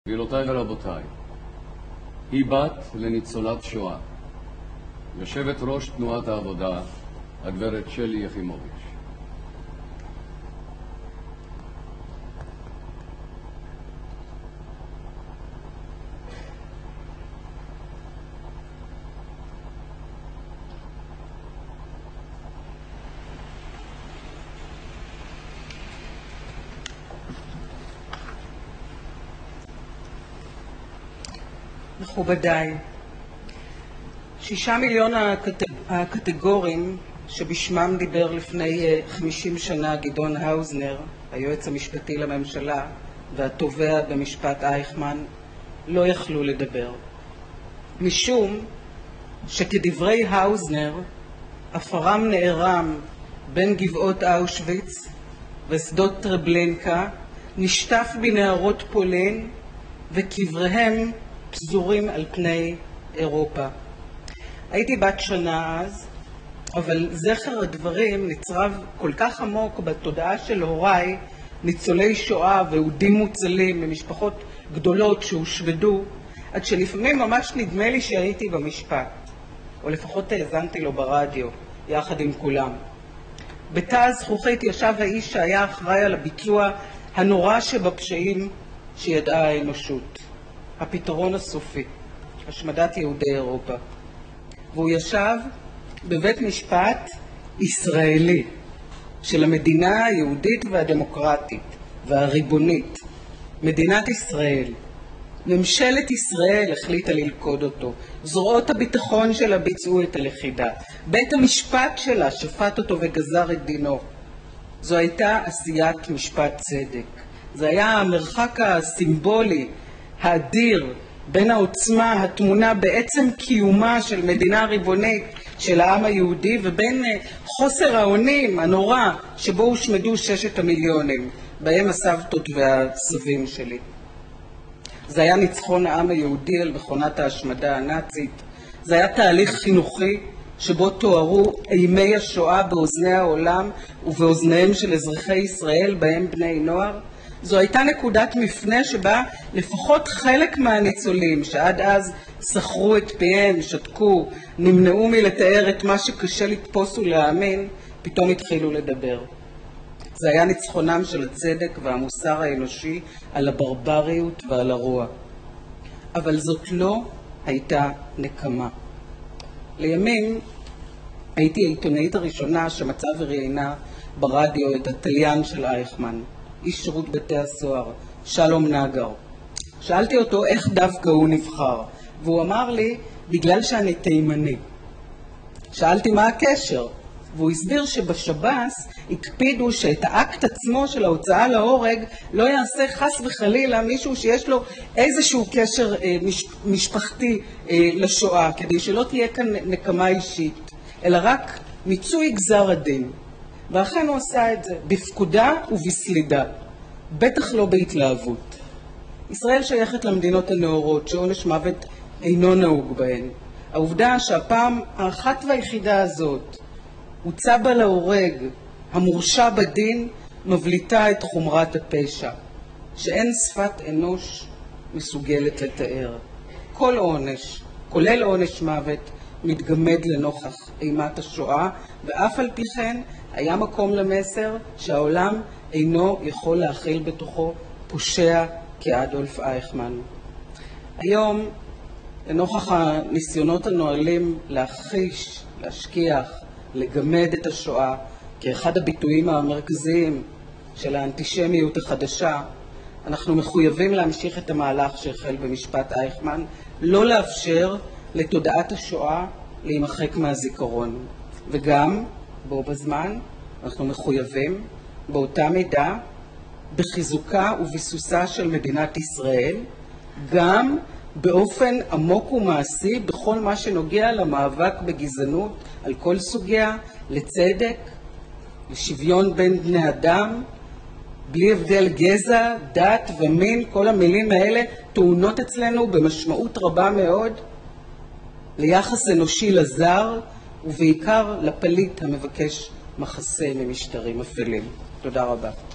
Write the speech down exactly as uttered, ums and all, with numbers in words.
גבירותיי ורבותיי, היא בת לניצולת שואה, יושבת ראש תנועת העבודה, הגברת שלי יחימוביץ'. מכובדיי, שישה מיליון הקטגורים שבשמם דיבר לפני חמישים שנה גדעון האוזנר, היועץ המשפטי לממשלה והתובע במשפט אייכמן, לא יכלו לדבר. משום שכדברי האוזנר, אפרם נערם בין גבעות אושוויץ ושדות טרבלינקה, נשטף בנהרות פולין וקבריהם פזורים על פני אירופה. הייתי בת שנה אז, אבל זכר הדברים נצרב כל כך עמוק בתודעה של הוריי, ניצולי שואה ואודים מוצלים ממשפחות גדולות שהושבדו, עד שלפעמים ממש נדמה לי שהייתי במשפט, או לפחות האזנתי לו ברדיו, יחד עם כולם. בתא הזכוכית ישב האיש שהיה אחראי על הביצוע הנורא שבפשעים שידעה האנושות. הפתרון הסופי, השמדת יהודי אירופה. והוא ישב בבית משפט ישראלי של המדינה היהודית והדמוקרטית והריבונית, מדינת ישראל. ממשלת ישראל החליטה ללכוד אותו, זרועות הביטחון שלה ביצעו את הלכידה, בית המשפט שלה שפט אותו וגזר את דינו. זו הייתה עשיית משפט צדק. זה היה המרחק הסימבולי האדיר בין העוצמה הטמונה בעצם קיומה של מדינה ריבונית של העם היהודי ובין חוסר האונים הנורא שבו הושמדו ששת המיליונים, בהם הסבתות והסבים שלי. זה היה ניצחון העם היהודי על מכונת ההשמדה הנאצית. זה היה תהליך חינוכי שבו תוארו אימי השואה באוזני העולם ובאוזניהם של אזרחי ישראל, בהם בני נוער. זו הייתה נקודת מפנה שבה לפחות חלק מהניצולים שעד אז סחרו את פיהם, שתקו, נמנעו מלתאר את מה שקשה לתפוס ולהאמין, פתאום התחילו לדבר. זה היה ניצחונם של הצדק והמוסר האנושי על הברבריות ועל הרוע. אבל זאת לא הייתה נקמה. לימים הייתי העיתונאית הראשונה שמצאה וראיינה ברדיו את התליין של אייכמן, איש שירות בתי הסוהר, שלום נגר. שאלתי אותו איך דווקא הוא נבחר, והוא אמר לי, בגלל שאני תימני. שאלתי מה הקשר, והוא הסביר שבשב"ס הקפידו שאת האקט עצמו של ההוצאה להורג לא יעשה חס וחלילה מישהו שיש לו איזשהו קשר אה, מש, משפחתי אה, לשואה, כדי שלא תהיה כאן נקמה אישית, אלא רק מיצוי גזר הדין. ואכן הוא עשה את זה, בפקודה ובסלידה, בטח לא בהתלהבות. ישראל שייכת למדינות הנאורות שעונש מוות אינו נהוג בהן. העובדה שהפעם האחת והיחידה הזאת הוצא בה להורג המורשע בדין מבליטה את חומרת הפשע, שאין שפת אנוש מסוגלת לתאר. כל עונש, כולל עונש מוות, מתגמד לנוכח אימת השואה, ואף על פי כן היה מקום למסר שהעולם אינו יכול להכיל בתוכו פושע כאדולף אייכמן. היום, לנוכח הניסיונות הנואלים להכחיש, להשכיח, לגמד את השואה כאחד הביטויים המרכזיים של האנטישמיות החדשה, אנחנו מחויבים להמשיך את המהלך שהחל במשפט אייכמן, לא לאפשר לתודעת השואה להימחק מהזיכרון. וגם, בו בזמן, אנחנו מחויבים באותה מידה בחיזוקה וביסוסה של מדינת ישראל, גם באופן עמוק ומעשי בכל מה שנוגע למאבק בגזענות על כל סוגיה, לצדק, לשוויון בין בני אדם, בלי הבדל גזע, דת ומין. כל המילים האלה טעונות אצלנו במשמעות רבה מאוד ליחס אנושי לזר, ובעיקר לפליט המבקש מחסה ממשטרים אפלים. תודה רבה.